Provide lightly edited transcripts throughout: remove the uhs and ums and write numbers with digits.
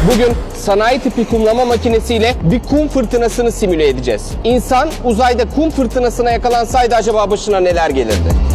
Bugün sanayi tipi kumlama makinesiyle bir kum fırtınasını simüle edeceğiz. İnsan uzayda kum fırtınasına yakalansaydı acaba başına neler gelirdi?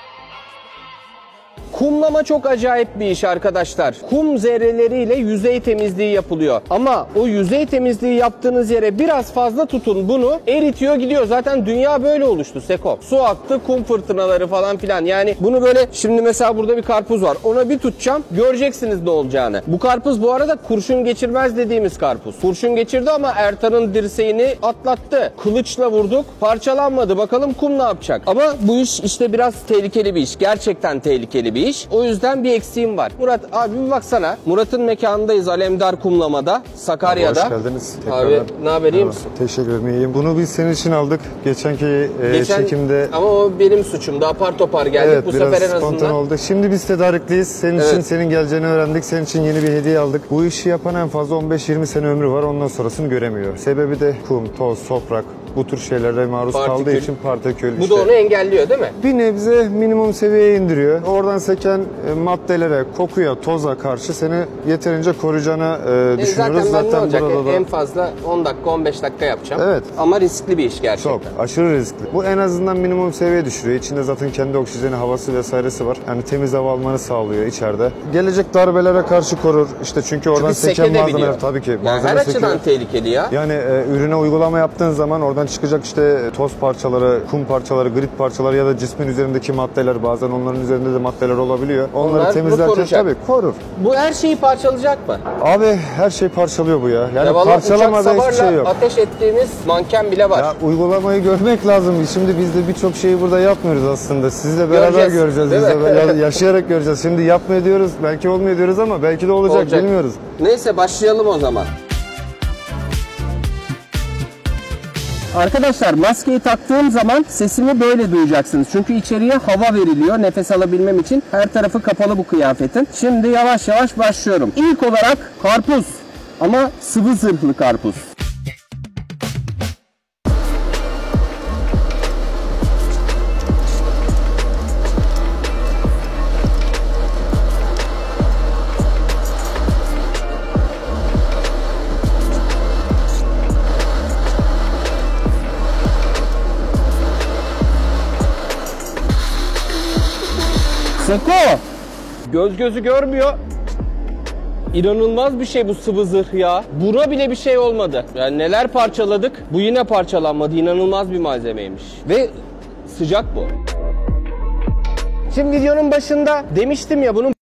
Kumlama çok acayip bir iş arkadaşlar. Kum zerreleriyle yüzey temizliği yapılıyor. Ama o yüzey temizliği yaptığınız yere biraz fazla tutun, bunu eritiyor gidiyor. Zaten dünya böyle oluştu Seko. Su aktı, kum fırtınaları falan filan. Yani bunu böyle, şimdi mesela burada bir karpuz var. Ona bir tutacağım, göreceksiniz ne olacağını. Bu karpuz bu arada kurşun geçirmez dediğimiz karpuz. Kurşun geçirdi ama Ertan'ın dirseğini atlattı. Kılıçla vurduk, parçalanmadı. Bakalım kum ne yapacak? Ama bu iş işte biraz tehlikeli bir iş. Gerçekten tehlikeli bir iş. O yüzden bir eksiğim var. Murat abi bir baksana. Murat'ın mekanındayız, Alemdar Kumlama'da, Sakarya'da. Hoş geldiniz. Abi ne haber, iyi misin? Teşekkür ederim, iyiyim. Bunu biz senin için aldık. Geçen çekimde... Ama o benim suçumdu. Apar topar geldik. Evet, bu biraz sefer en spontan azından. oldu. Şimdi biz tedarikliyiz. Senin için, senin geleceğini öğrendik. Senin için yeni bir hediye aldık. Bu işi yapan en fazla 15-20 sene ömrü var. Ondan sonrasını göremiyor. Sebebi de kum, toz, toprak, bu tür şeylere maruz kaldığı için partikül. Bu da onu engelliyor değil mi? Bir nebze minimum seviyeye indiriyor. Oradan seken maddelere, kokuya, toza karşı seni yeterince koruyacağını düşünüyoruz. Zaten ne olacak? burada da... En fazla 10 dakika, 15 dakika yapacağım. Evet. Ama riskli bir iş gerçekten. Çok, aşırı riskli. Bu en azından minimum seviyeye düşürüyor. İçinde zaten kendi oksijeni, havası vesairesi var. Yani temiz hava almanı sağlıyor içeride. Gelecek darbelere karşı korur. İşte çünkü oradan seken malzemeler tabii ki. Yani her açıdan tehlikeli ya. Yani ürüne uygulama yaptığın zaman oradan çıkacak işte toz parçaları, kum parçaları, grit parçaları ya da cismin üzerindeki maddeler, bazen onların üzerinde de maddeler olabiliyor. Onları temizlerken tabii korur. Bu her şeyi parçalayacak mı? Abi her şey parçalıyor bu ya. Yani parçalamadan hiçbir şey yok. Ateş ettiğimiz manken bile var. Ya uygulamayı görmek lazım. Şimdi biz de birçok şeyi burada yapmıyoruz aslında. Sizle beraber göreceğiz. Biz de yaşayarak göreceğiz. Şimdi yapmıyor diyoruz. Belki olmuyor diyoruz ama belki de olacak. Bilmiyoruz. Neyse başlayalım o zaman. Arkadaşlar maskeyi taktığım zaman sesimi böyle duyacaksınız. Çünkü içeriye hava veriliyor nefes alabilmem için. Her tarafı kapalı bu kıyafetin. Şimdi yavaş yavaş başlıyorum. İlk olarak karpuz. Ama sıvı zırhlı karpuz. Seko! Göz gözü görmüyor. İnanılmaz bir şey bu sıvı zırh ya. Buna bile bir şey olmadı. Yani neler parçaladık. Bu yine parçalanmadı. İnanılmaz bir malzemeymiş. Ve sıcak bu. Şimdi videonun başında demiştim ya bunun